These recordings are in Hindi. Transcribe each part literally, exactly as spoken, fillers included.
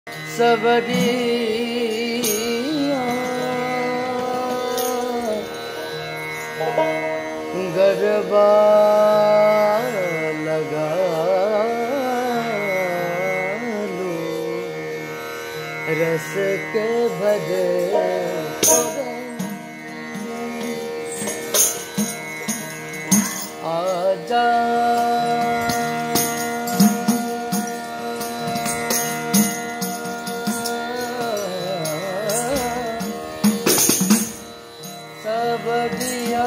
सबरिया गरबा लगा लो रस के भरे आजा सबरिया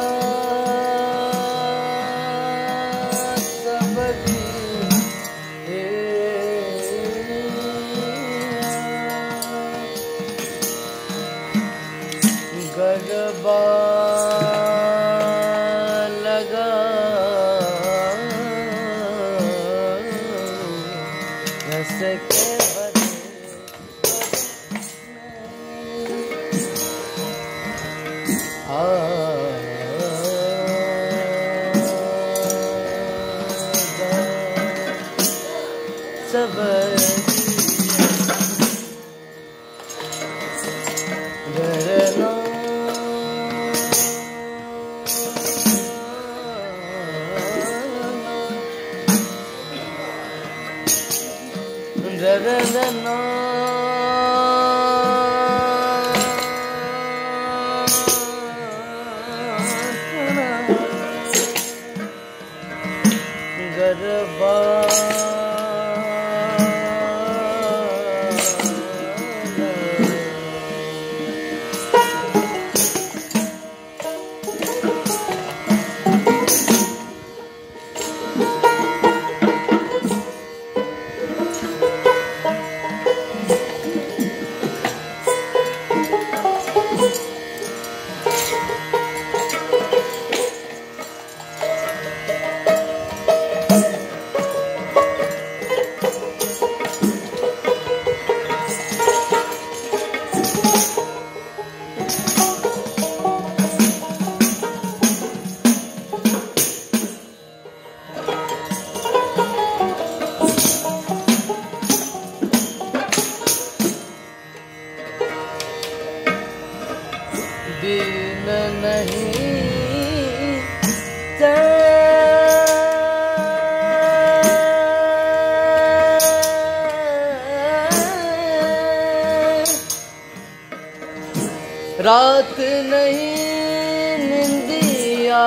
गरबा लगा रस के भरे सबरिया गरना गरना गरबा दिन नहीं रात नहीं निंदिया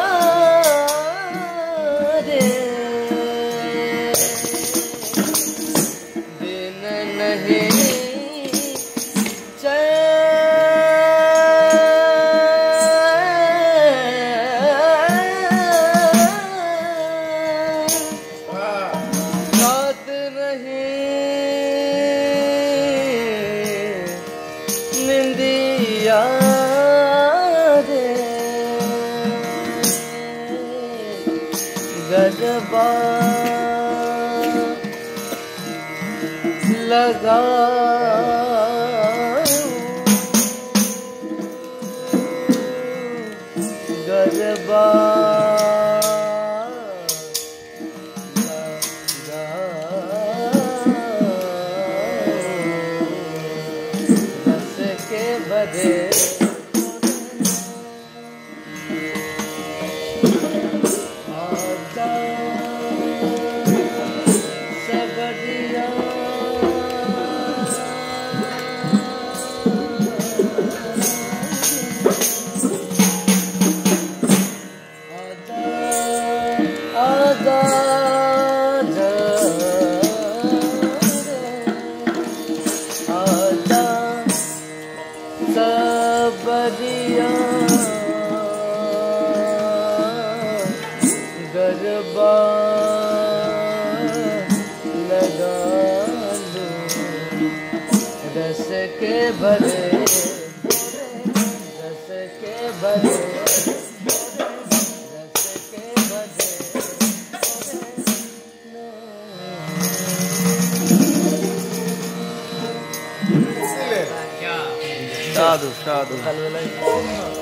रे दिन नहीं निंदिया रे गरबा लगा गरबा भरे आजा सबरिया आजा आजा सबरिया गरबा लगा लो रस के भरे रस के भरे रस के भरे साधु साधु